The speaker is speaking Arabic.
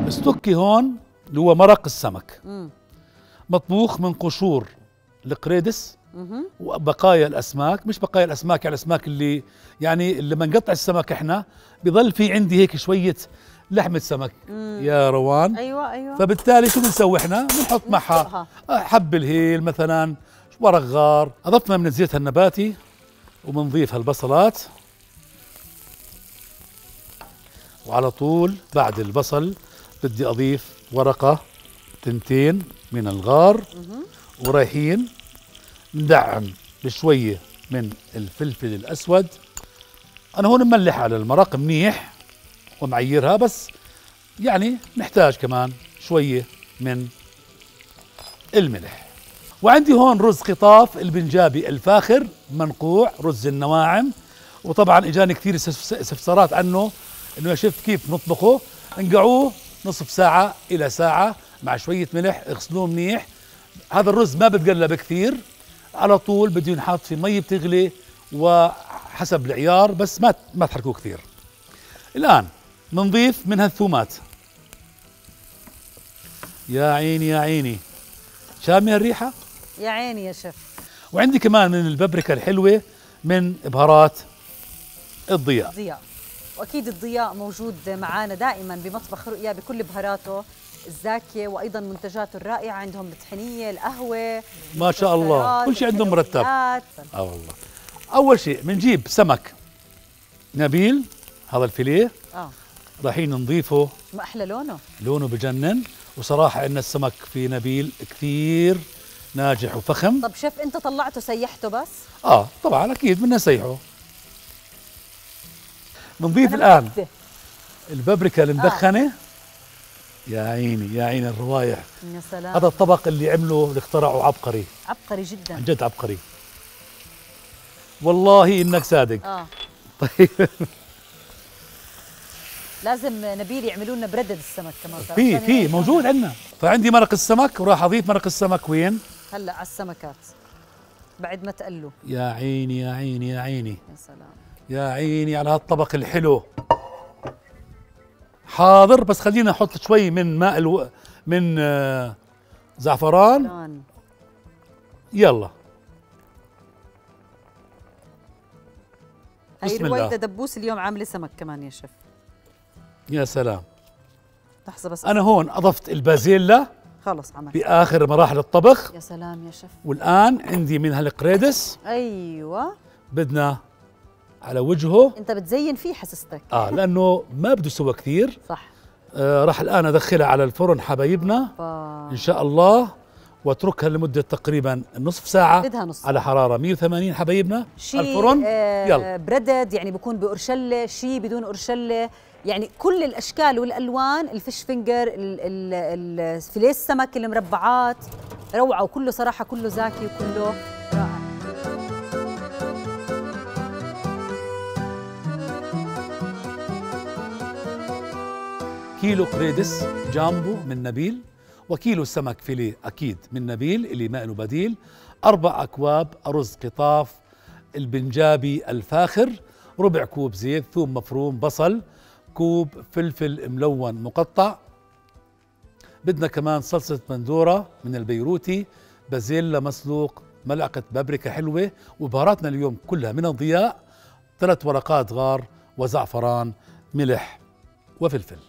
السكي هون اللي هو مرق السمك مطبوخ من قشور القريدس وبقايا الاسماك، مش بقايا الاسماك يعني الاسماك اللي يعني لما نقطع السمك احنا بضل في عندي هيك شويه لحمه سمك يا روان. ايوه فبالتالي شو بنسوي احنا؟ بنحط معها حب الهيل مثلا، ورق غار، اضفنا من الزيت النباتي وبنضيف هالبصلات، وعلى طول بعد البصل بدي اضيف ورقه تنتين من الغار ورايحين ندعم بشويه من الفلفل الاسود. انا هون مملح على المرق منيح ومعيرها، بس يعني نحتاج كمان شويه من الملح. وعندي هون رز قطاف البنجابي الفاخر منقوع، رز النواعم. وطبعا اجاني كثير استفسارات عنه، انه يا شيف كيف نطبخه؟ انقعوه نصف ساعه الى ساعه مع شويه ملح، اغسلوه منيح. هذا الرز ما بتقلب كثير، على طول بده ينحط في مي بتغلي وحسب العيار، بس ما تحركوه كثير. الان بنضيف منها الثومات. يا عيني يا عيني، شامي الريحه؟ يا عيني يا شيف. وعندي كمان من البابريكا الحلوه من بهارات الضياء. واكيد الضياء موجود معنا دائما بمطبخ رؤيا بكل بهاراته الزاكيه، وايضا منتجاته الرائعه. عندهم الطحينيه، القهوه، ما شاء الله كل شيء عندهم مرتب. والله اول شيء بنجيب سمك نبيل، هذا الفيليه رايحين نضيفه. ما احلى لونه بجنن. وصراحه ان السمك في نبيل كثير ناجح وفخم. طب شيف انت طلعته سيحته بس؟ طبعا اكيد بدنا نسيحه. بنضيف الان البابريكا المدخنه. يا عيني يا عيني الروايح، يا سلام. هذا الطبق اللي اللي اخترعه عبقري، عبقري جدا عن جد عبقري والله انك صادق. طيب لازم نبيل يعملوا لنا بردد السمك كمان. في موجود عندنا. فعندي مرق السمك وراح اضيف مرق السمك وين؟ هلا على السمكات بعد ما تقلوا. يا عيني يا عيني يا عيني، يا سلام، يا عيني على هالطبق الحلو. حاضر، بس خلينا نحط شوي من ماء من زعفران. يلا هي رويدة دبوس اليوم عامله سمك كمان يا شيف. يا سلام. لحظه بس، انا هون اضفت البازيلا خلص عملت باخر مراحل الطبخ. يا سلام يا شيف. والان عندي من هالقريدس. ايوه بدنا على وجهه. انت بتزين فيه حسستك. لانه ما بده سوى كثير. صح. راح الان ادخلها على الفرن حبايبنا ان شاء الله، واتركها لمده تقريبا نصف ساعه. بدها نص على حراره 180 حبايبنا الفرن. يلا بردد يعني بكون بقرشله، شيء بدون قرشله، يعني كل الاشكال والالوان. الفيش فينجر، الفيليه السمك، المربعات، روعه. وكله صراحه كله زاكي وكله رائع. كيلو قريدس جامبو من نبيل، وكيلو سمك فيليه أكيد من نبيل اللي ما له بديل، 4 أكواب رز قطاف البنجابي الفاخر، ربع كوب زيت، ثوم مفروم، بصل، كوب فلفل ملون مقطع. بدنا كمان صلصة بندورة من البيروتي، بازيلا مسلوق، ملعقة بابريكا حلوة. وبهاراتنا اليوم كلها من الضياء، 3 ورقات غار وزعفران، ملح وفلفل.